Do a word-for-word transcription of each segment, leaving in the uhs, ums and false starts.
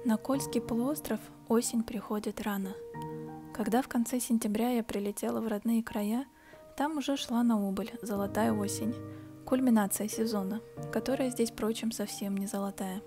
На Кольский полуостров осень приходит рано. Когда в конце сентября я прилетела в родные края, там уже шла на убыль золотая осень, кульминация сезона, которая здесь, впрочем, совсем не золотая.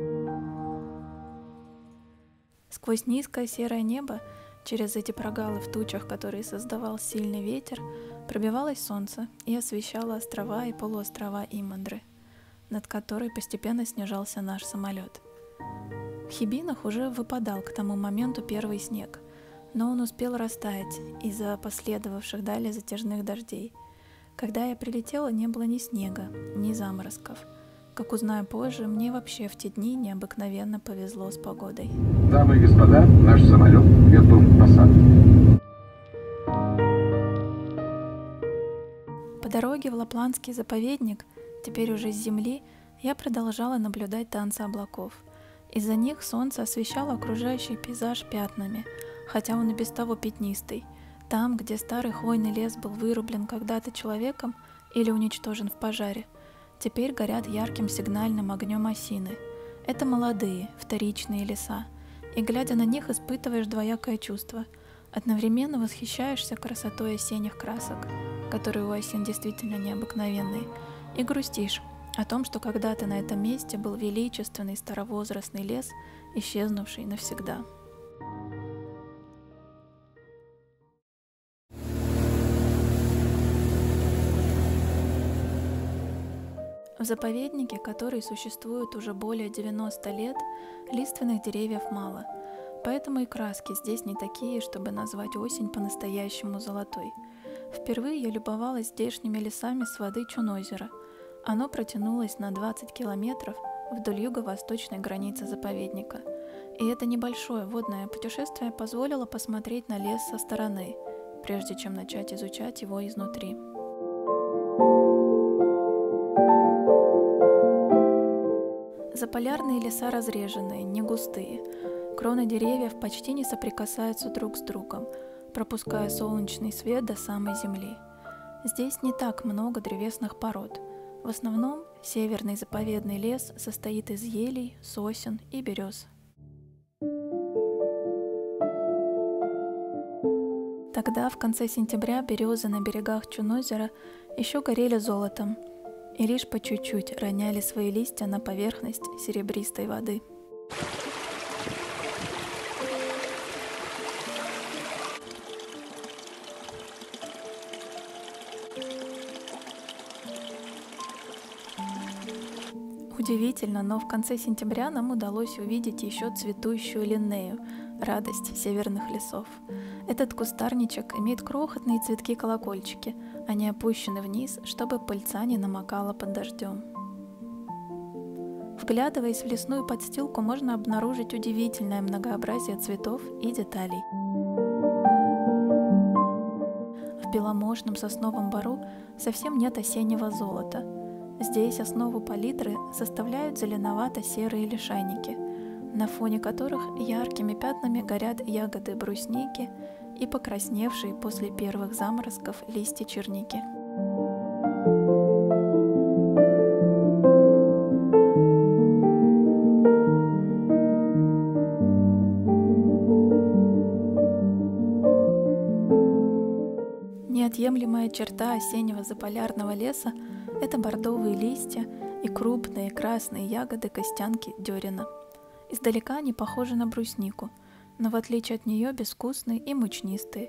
Сквозь низкое серое небо, через эти прогалы в тучах, которые создавал сильный ветер, пробивалось солнце и освещало острова и полуострова Имандры, над которой постепенно снижался наш самолет. В Хибинах уже выпадал к тому моменту первый снег, но он успел растаять из-за последовавших далее затяжных дождей. Когда я прилетела, не было ни снега, ни заморозков. Как узнаю позже, мне вообще в те дни необыкновенно повезло с погодой. Дамы и господа, наш самолет готов к посадке. По дороге в Лапландский заповедник, теперь уже с земли, я продолжала наблюдать танцы облаков. Из-за них солнце освещало окружающий пейзаж пятнами, хотя он и без того пятнистый. Там, где старый хвойный лес был вырублен когда-то человеком или уничтожен в пожаре, теперь горят ярким сигнальным огнем осины. Это молодые, вторичные леса, и, глядя на них, испытываешь двоякое чувство. Одновременно восхищаешься красотой осенних красок, которые у осин действительно необыкновенные, и грустишь о том, что когда-то на этом месте был величественный старовозрастный лес, исчезнувший навсегда. В заповеднике, который существует уже более девяноста лет, лиственных деревьев мало, поэтому и краски здесь не такие, чтобы назвать осень по-настоящему золотой. Впервые я любовалась здешними лесами с воды Чунозера. Оно протянулось на двадцать километров вдоль юго-восточной границы заповедника. И это небольшое водное путешествие позволило посмотреть на лес со стороны, прежде чем начать изучать его изнутри. Заполярные леса разреженные, не густые. Кроны деревьев почти не соприкасаются друг с другом, пропуская солнечный свет до самой земли. Здесь не так много древесных пород. В основном северный заповедный лес состоит из елей, сосен и берез. Тогда, в конце сентября, березы на берегах Чунозера еще горели золотом и лишь по чуть-чуть роняли свои листья на поверхность серебристой воды. Удивительно, но в конце сентября нам удалось увидеть еще цветущую линнею, радость северных лесов. Этот кустарничек имеет крохотные цветки-колокольчики, они опущены вниз, чтобы пыльца не намокала под дождем. Вглядываясь в лесную подстилку, можно обнаружить удивительное многообразие цветов и деталей. В беломожном сосновом бору совсем нет осеннего золота. Здесь основу палитры составляют зеленовато-серые лишайники, на фоне которых яркими пятнами горят ягоды брусники и покрасневшие после первых заморозков листья черники. Неотъемлемая черта осеннего заполярного леса – это бордовые листья и крупные красные ягоды костянки дерена. Издалека они похожи на бруснику, но в отличие от нее безвкусные и мучнистые.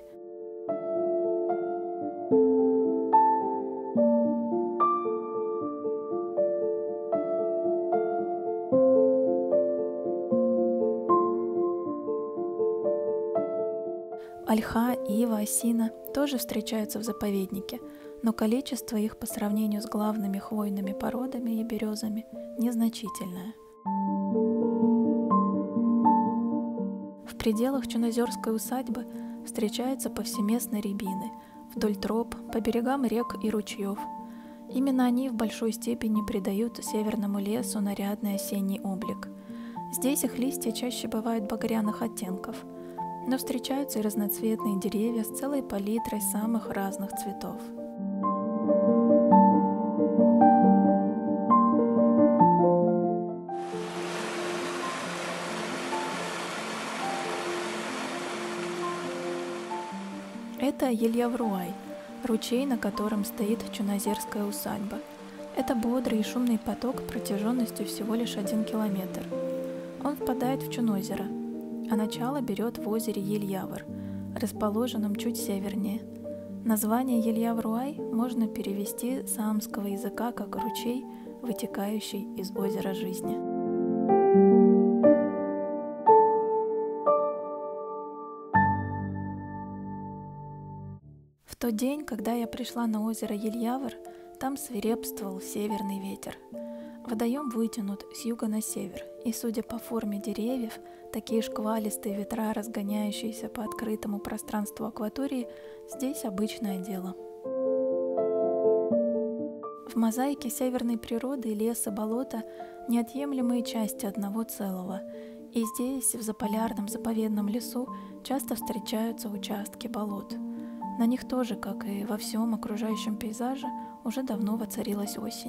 Ольха, ива, осина тоже встречаются в заповеднике, но количество их по сравнению с главными хвойными породами и березами незначительное. В пределах Чунозерской усадьбы встречаются повсеместно рябины, вдоль троп, по берегам рек и ручьев. Именно они в большой степени придают северному лесу нарядный осенний облик. Здесь их листья чаще бывают багряных оттенков, но встречаются и разноцветные деревья с целой палитрой самых разных цветов. Это Ельявруай, ручей, на котором стоит чунозерская усадьба. Это бодрый и шумный поток протяженностью всего лишь один километр. Он впадает в Чунозеро, а начало берет в озере Ельявр, расположенном чуть севернее. Название Ельявруай можно перевести с аамского языка как «ручей, вытекающий из озера жизни». В тот день, когда я пришла на озеро Ельявр, там свирепствовал северный ветер. Водоем вытянут с юга на север, и, судя по форме деревьев, такие шквалистые ветра, разгоняющиеся по открытому пространству акватории, здесь обычное дело. В мозаике северной природы лес и болото – неотъемлемые части одного целого, и здесь, в заполярном заповедном лесу, часто встречаются участки болот. На них тоже, как и во всем окружающем пейзаже, уже давно воцарилась осень.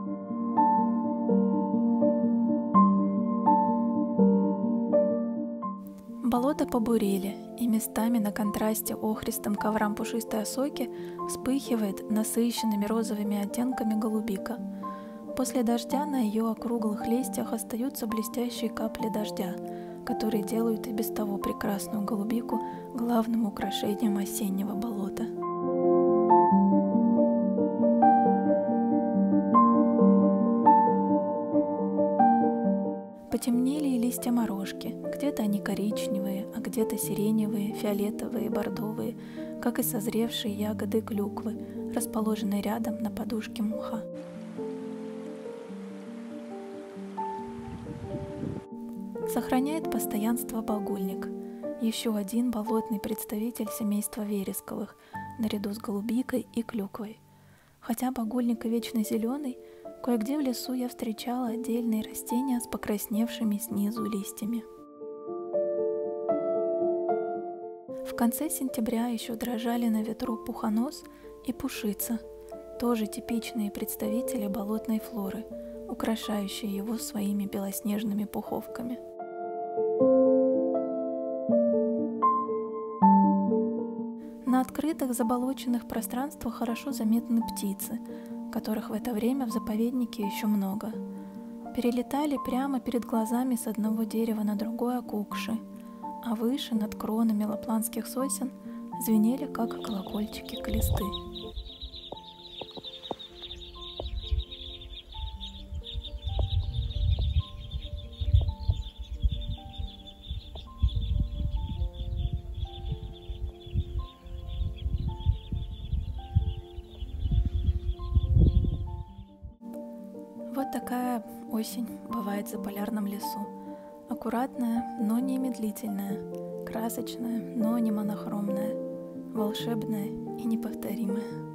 Болото побурели, и местами на контрасте охристым коврам пушистой осоки вспыхивает насыщенными розовыми оттенками голубика. После дождя на ее округлых листьях остаются блестящие капли дождя, которые делают и без того прекрасную голубику главным украшением осеннего болота. Потемнели и листья морожки, где-то они коричневые, а где-то сиреневые, фиолетовые, бордовые, как и созревшие ягоды клюквы, расположенные рядом на подушке мха. Сохраняет постоянство багульник, еще один болотный представитель семейства вересковых, наряду с голубикой и клюквой. Хотя багульник и вечно зеленый, кое-где в лесу я встречала отдельные растения с покрасневшими снизу листьями. В конце сентября еще дрожали на ветру пухонос и пушица, тоже типичные представители болотной флоры, украшающие его своими белоснежными пуховками. На открытых заболоченных пространствах хорошо заметны птицы, которых в это время в заповеднике еще много. Перелетали прямо перед глазами с одного дерева на другое кукши, а выше, над кронами лапландских сосен, звенели, как колокольчики, клесты. Вот такая осень бывает в заполярном лесу. Аккуратная, но не медлительная, красочная, но не монохромная, волшебная и неповторимая.